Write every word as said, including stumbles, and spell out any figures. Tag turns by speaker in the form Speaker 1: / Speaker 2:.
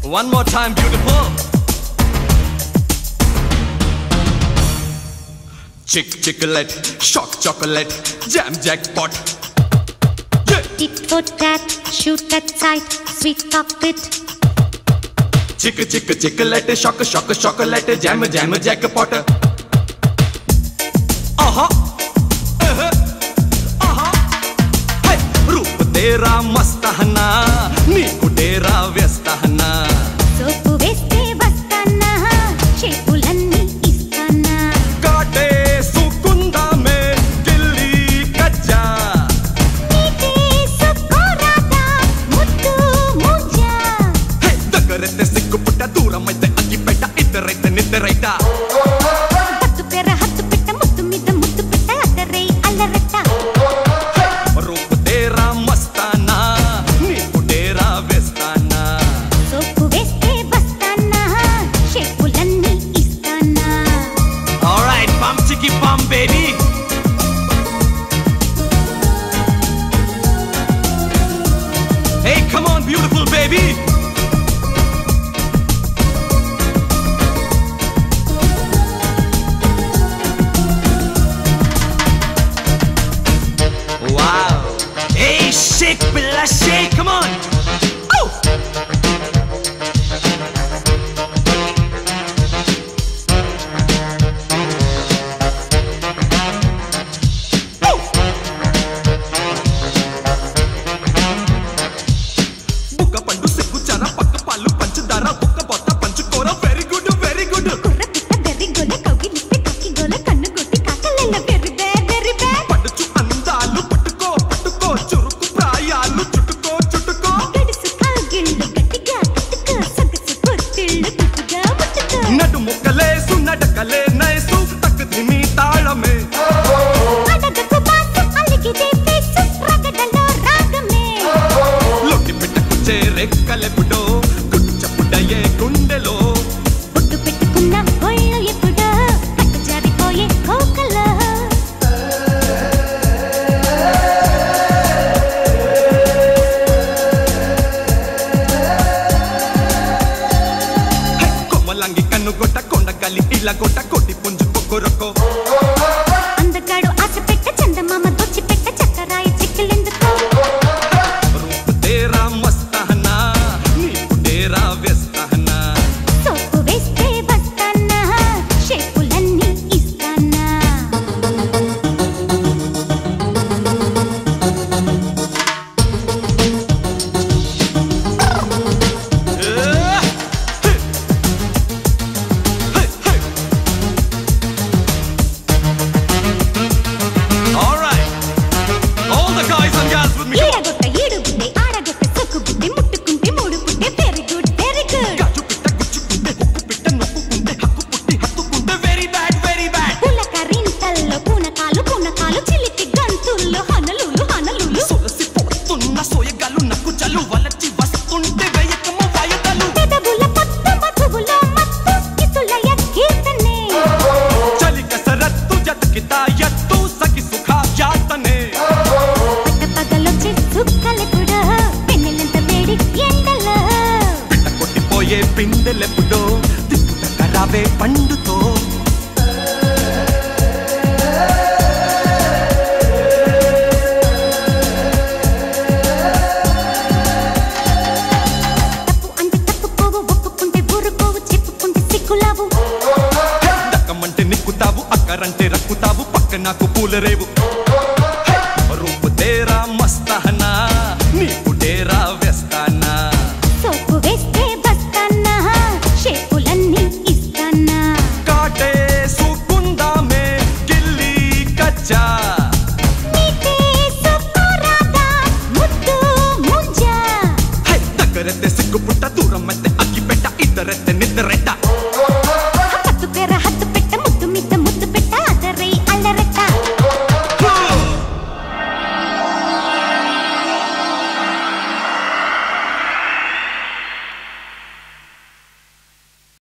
Speaker 1: One more time, beautiful. Chick chocolate, shock chocolate, jam jackpot. Yeah.
Speaker 2: Tit for tat, shoot that sight, sweet chocolate.
Speaker 1: Chick chick chocolate, shock shock chocolate, jam jam jackpot. Aha, uh-huh, aha. Hey, रूप तेरा मस्त है ना, नीकु तेरा व्यस्त है ना.
Speaker 2: सोपु वेस्ते वस्ताना, शेपुलन्नी इस्ताना.
Speaker 1: काटे सुकुंदा में गिल्ली कच्चा.
Speaker 2: नीते सुकोरादा, मुट्टू मुंजा.
Speaker 1: Hey, दगरते सिक्कु पुट्टा दूरम అయితే అగ్గి పెట్ట ఇద్దరైతే నిద్రైత.
Speaker 2: హత్తు పెర హత్తు పెట్ట ముత్తు మీద ముత్తు పెట్ట అదరై అల్లరట్ట.
Speaker 1: रूप तेरा मस्ताना, नीकु तेरा व्यस्ताना.
Speaker 2: सोपु वेस्ते वस्ताना, शेपुलन्नी इस्ताना.
Speaker 1: All right, bum chicky bum baby. Hey, come on, beautiful baby. Wow. Hey, shake, Bella, shake, come on. Oh. బుక్క పండు సిగ్గు చార పక్క పాలు పంచదార బుక్క బొత్త పంచుకోర వెరీ గుడ్ వెరీ గుడ్.
Speaker 2: కుర్ర పిట్ట బెర్రి గొల కౌగిలిస్తే కాకి గొల కన్ను కొట్టి కాకలెల్ల బెర్రి బే బెర్రి బే.
Speaker 1: పడుచు అందాలు పట్టుకో పట్టుకో చురుకు ప్రాయాలు చుట్టుకో చుట్టుకో.
Speaker 2: గడుసు కాగిళ్ళు గట్టిగా కట్టుకో సొగసు పొత్తిళ్ళు కుట్టుగా ముట్టుకో.
Speaker 1: నడుము కలేసు నడకలే నైసు తక్కదిమి తాళమే.
Speaker 2: అడగకు బాసు అలిగిదే ఫేసు రగడలో రాగమే.
Speaker 1: లొట్టి పెట్టకు చేరెక్కలెప్పుడో గుట్టు చప్పుడయ్యే గుండెలో.
Speaker 2: పొట్టు పెట్టుకున్న ఒళ్ళు ఎప్పుడో కట్టు జారిపోయే కోకలో.
Speaker 1: హే, కొమ్మలంగి కన్ను గొట్ట కొండగలి ఇలా గొట్ట కొట్టి పుంజు కొక్కరొక్కో.
Speaker 2: అందగాడు ఆశ పెట్ట చందమామ దోచి పెట్ట చక్కరాయి చిక్కలెందుకో.
Speaker 1: रूप तेरा मस्त है ना, नीकु तेरा व्यस्त है ना.
Speaker 2: సోపు వేస్తే వస్తానా, షేపులన్నీ ఇస్తానా.
Speaker 1: Yeah. Hey. Hey, hey. All right. All the guys and gals with me.
Speaker 2: ఈడగొట్ట ఈడు బుడ్డే ఆడగొట్ట సొక్కు బుడ్డే ముట్టుకుంటే మూడు బుడ్డే వెరీ గుడ్ వెరీ గుడ్.
Speaker 1: గాజు పిట్ట గుచ్చుకుంటే హుక్కు పిట్ట నొక్కుకుంటే హక్కు పుట్టి హత్తుకుంటే వెరీ బ్యాడ్ వెరీ బ్యాడ్.
Speaker 2: పులకరింతల్లో పూనకాలు పూనకాలు చిలిపి గంతుల్లో హనలులు హనలులు.
Speaker 1: సొలసి పోతున్న సోయగాలు నక్కు చలు వలచి వస్తుంటే వేయకమ్మ వాయదలు.
Speaker 2: పెదవుల పట్టు మధువులో మత్తు కిసులయ కీర్తనే.
Speaker 1: చలి కసరత్తు జతకితా ఎత్తు సగి సుఖ యాతనే.
Speaker 2: పట్టపగలొచ్చే సుక్కలెప్పుడో పెన్నెలంత వేడి ఎండలో.
Speaker 1: పిట్ట కొట్టిపోయే పిందెలెప్పుడో తిప్పుట కరావే పండుతో.
Speaker 2: తప్పు అంటే తప్పుకోవు ఒప్పుకుంటే ఊరుకోవు చెప్పుకుంటే సిగ్గులావు.
Speaker 1: దక్కమంటే నిక్కుతావు అక్కరంటే రక్కుతావు పక్క నాకు పూలరేవు. రూపు తేరా మస్త है ना, नीकु तेरा व्यस्ताना.
Speaker 2: సోపు వేస్తే బస్తానా, షేపులన్నీ ఇస్తానా.
Speaker 1: काटे सुकुंदा में गिल्ली कच्चा.
Speaker 2: నీతే సుకోరాదా, ముట్టు ముంజా.
Speaker 1: హై, దగ్గరెత్తే సిగ్గు పుట్ట దూరం అయితే అగ్గి పెట్ట ఇద్దరెత్తే